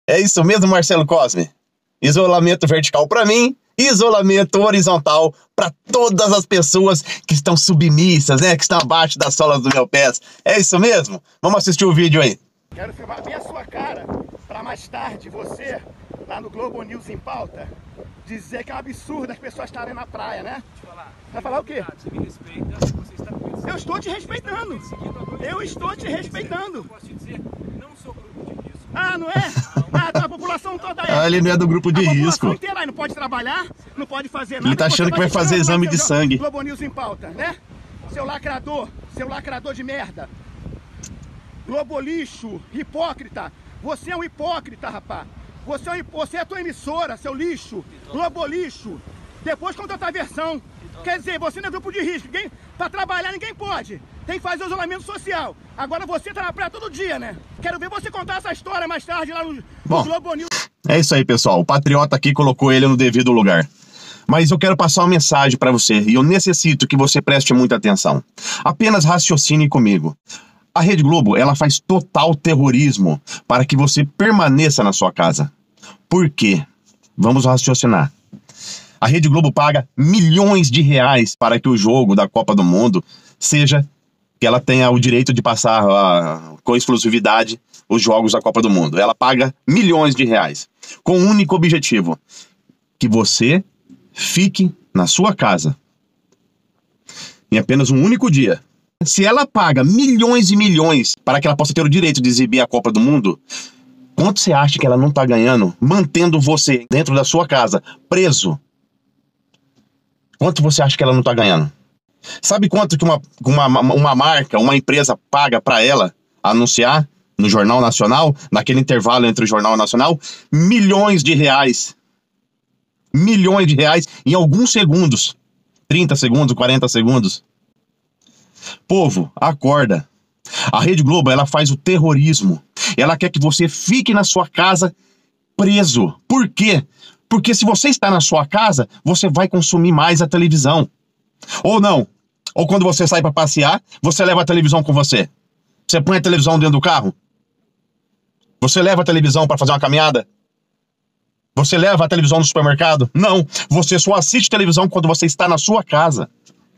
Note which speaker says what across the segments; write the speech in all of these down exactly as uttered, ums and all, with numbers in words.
Speaker 1: É isso mesmo, Marcelo Cosme? Isolamento vertical para mim, isolamento horizontal para todas as pessoas que estão submissas, né? Que estão abaixo das solas dos meus pés. É isso mesmo? Vamos assistir o vídeo aí.
Speaker 2: Quero filmar bem a sua cara para mais tarde você, lá no Globo News em pauta, dizer que é um absurdo as pessoas estarem na praia, né?
Speaker 3: Falar.
Speaker 2: Vai falar o quê?
Speaker 3: Você me respeita, você está com
Speaker 2: Eu estou te respeitando. Eu estou te respeitando.
Speaker 3: Posso te dizer, não sou grupo de risco.
Speaker 2: Ah, não é? Ah, tá, a população toda aí.
Speaker 1: Ah, ele não é do grupo de
Speaker 2: a
Speaker 1: risco.
Speaker 2: população inteira aí não pode trabalhar, não pode fazer nada.
Speaker 1: Ele tá achando
Speaker 2: Você
Speaker 1: que vai fazer
Speaker 2: ficar
Speaker 1: exame
Speaker 2: lá,
Speaker 1: de
Speaker 2: seu
Speaker 1: sangue.
Speaker 2: Globo News em pauta, né? Seu lacrador, seu lacrador de merda. Globo lixo, hipócrita. Você é um hipócrita, rapaz. Você é, um, você é a tua emissora, seu lixo. Globo lixo. Depois conta outra versão. Quer dizer, você não é grupo de risco. Ninguém, pra trabalhar ninguém pode. Tem que fazer o isolamento social. Agora você tá na praia todo dia, né? Quero ver você contar essa história mais tarde lá no, no
Speaker 1: Bom,
Speaker 2: Globo News.
Speaker 1: É isso aí, pessoal. O patriota aqui colocou ele no devido lugar. Mas eu quero passar uma mensagem para você e eu necessito que você preste muita atenção. Apenas raciocine comigo. A Rede Globo, ela faz total terrorismo para que você permaneça na sua casa. Por quê? Vamos raciocinar. A Rede Globo paga milhões de reais para que o jogo da Copa do Mundo seja que ela tenha o direito de passar uh, com exclusividade os jogos da Copa do Mundo. Ela paga milhões de reais com um único objetivo: que você fique na sua casa em apenas um único dia. Se ela paga milhões e milhões para que ela possa ter o direito de exibir a Copa do Mundo, quanto você acha que ela não está ganhando mantendo você dentro da sua casa, preso? Quanto você acha que ela não está ganhando? Sabe quanto que uma, uma, uma marca, uma empresa paga para ela anunciar no Jornal Nacional, naquele intervalo entre o Jornal Nacional? Milhões de reais. Milhões de reais em alguns segundos. trinta segundos, quarenta segundos. Povo, acorda. A Rede Globo, ela faz o terrorismo. Ela quer que você fique na sua casa preso. Por quê? Porque se você está na sua casa, você vai consumir mais a televisão. Ou não. Ou quando você sai para passear, você leva a televisão com você. Você põe a televisão dentro do carro. Você leva a televisão para fazer uma caminhada. Você leva a televisão no supermercado? Não. Você só assiste televisão quando você está na sua casa.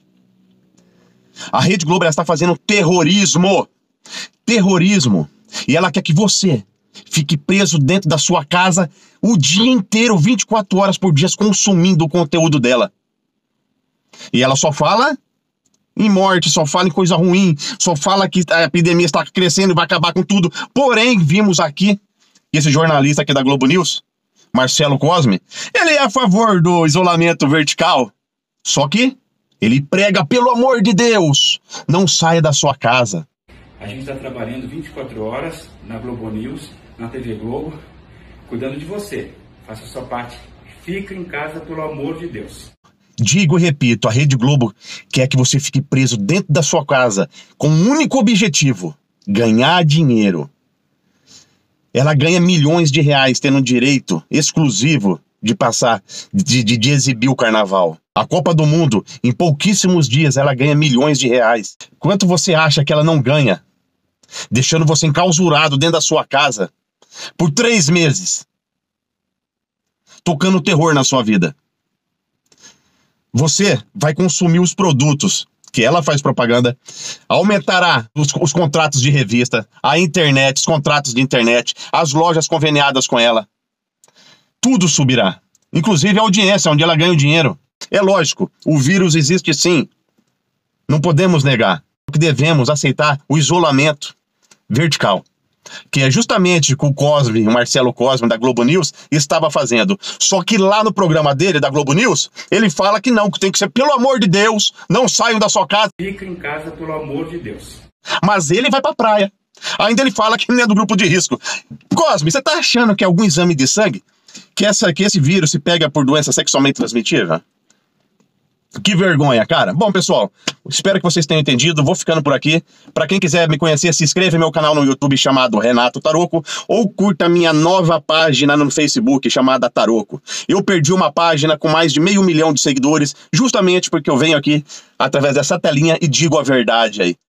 Speaker 1: A Rede Globo, ela está fazendo terrorismo. Terrorismo. E ela quer que você fique preso dentro da sua casa o dia inteiro, vinte e quatro horas por dia, consumindo o conteúdo dela. E ela só fala em morte, só fala em coisa ruim, só fala que a epidemia está crescendo e vai acabar com tudo. Porém, vimos aqui, esse jornalista aqui da Globo News, Marcelo Cosme, ele é a favor do isolamento vertical. Só que ele prega, pelo amor de Deus, não saia da sua casa.
Speaker 4: A gente está trabalhando vinte e quatro horas na Globo News, na T V Globo, cuidando de você. Faça a sua parte. Fica em casa, pelo amor de Deus.
Speaker 1: Digo e repito, a Rede Globo quer que você fique preso dentro da sua casa com um único objetivo: ganhar dinheiro. Ela ganha milhões de reais tendo direito exclusivo de passar, de, de, de exibir o carnaval. A Copa do Mundo, em pouquíssimos dias, ela ganha milhões de reais. Quanto você acha que ela não ganha? Deixando você enclausurado dentro da sua casa por três meses. Tocando terror na sua vida. Você vai consumir os produtos que ela faz propaganda, aumentará os, os contratos de revista, a internet, os contratos de internet, as lojas conveniadas com ela. Tudo subirá. Inclusive a audiência, onde ela ganha o dinheiro. É lógico, o vírus existe sim. Não podemos negar. Que devemos aceitar o isolamento vertical, que é justamente o que o Cosme, o Marcelo Cosme da Globo News estava fazendo. Só que lá no programa dele, da Globo News, ele fala que não, que tem que ser, pelo amor de Deus, não saiam da sua casa.
Speaker 4: Fica em casa, pelo amor de Deus.
Speaker 1: Mas ele vai pra praia. Ainda ele fala que não é do grupo de risco. Cosme, você tá achando que algum exame de sangue, que, essa, que esse vírus se pega por doença sexualmente transmitível? Que vergonha, cara. Bom, pessoal, espero que vocês tenham entendido. Vou ficando por aqui. Para quem quiser me conhecer, se inscreva no meu canal no YouTube chamado Renato Taroco, ou curta minha nova página no Facebook chamada Taroco. Eu perdi uma página com mais de meio milhão de seguidores justamente porque eu venho aqui através dessa telinha e digo a verdade aí.